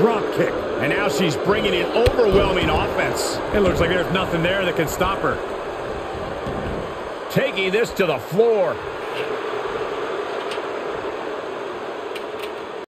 drop kick. And now she's bringing in overwhelming offense. It looks like there's nothing there that can stop her. Taking this to the floor.